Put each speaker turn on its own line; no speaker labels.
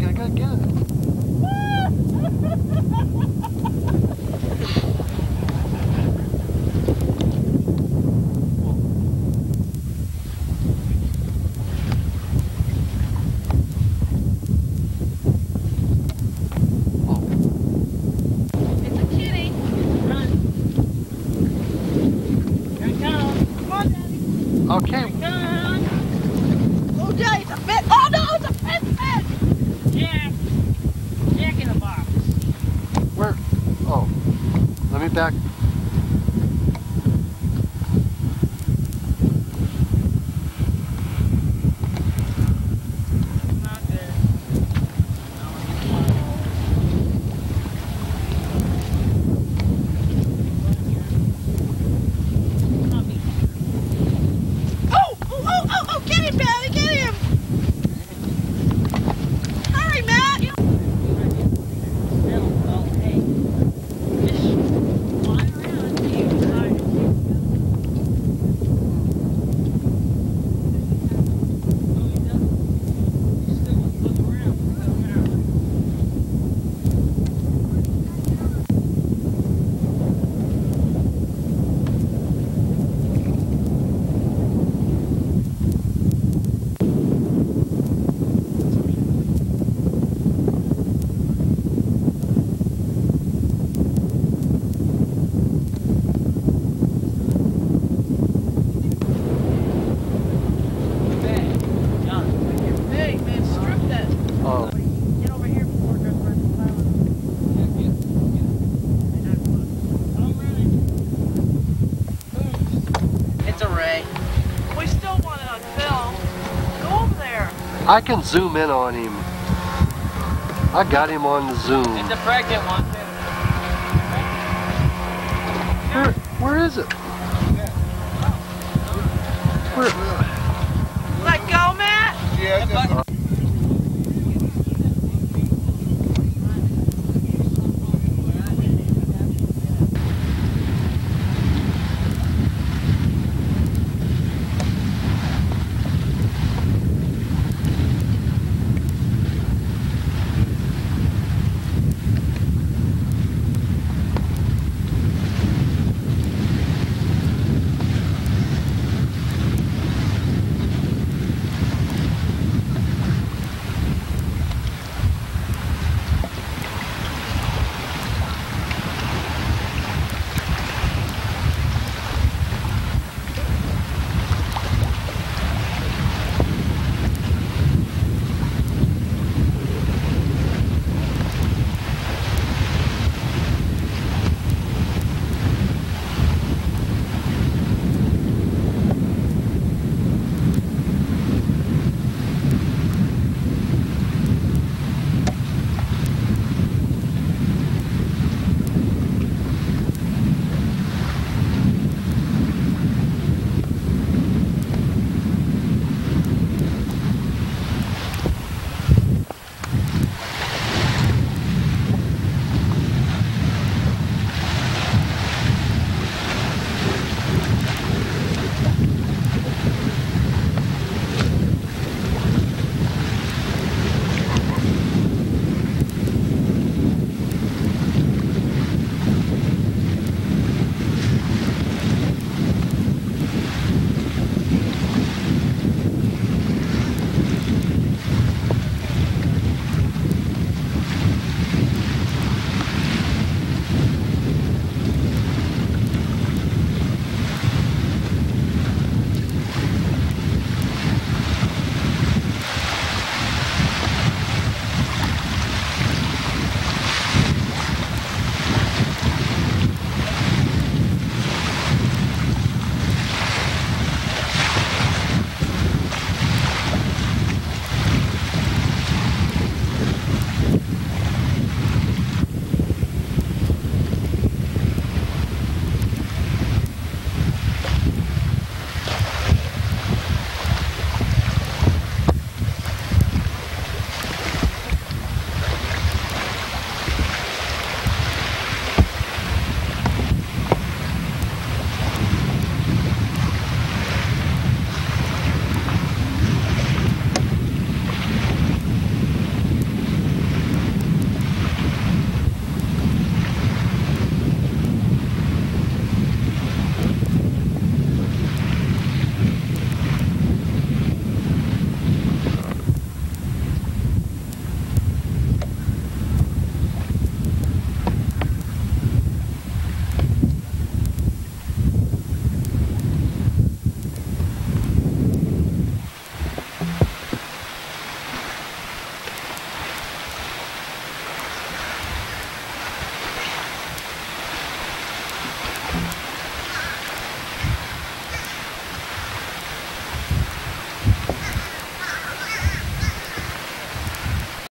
I gotta get it. Okay.
Oh, Jay, it's a fish. Oh, no, it's a fish.
Jack. Jack in the box.
Where? Oh. Let me back.
Not there.
Oh, get him, Billy, get him. Hurry, Matt.
Oh.
Get over here before it goes right to the island.
It's a ray.
We still want it on film. Go over there.
I can zoom in on him. I got him on the zoom.
It's a pregnant one too.
Where is it? Where?
Let go, Matt.
Yeah,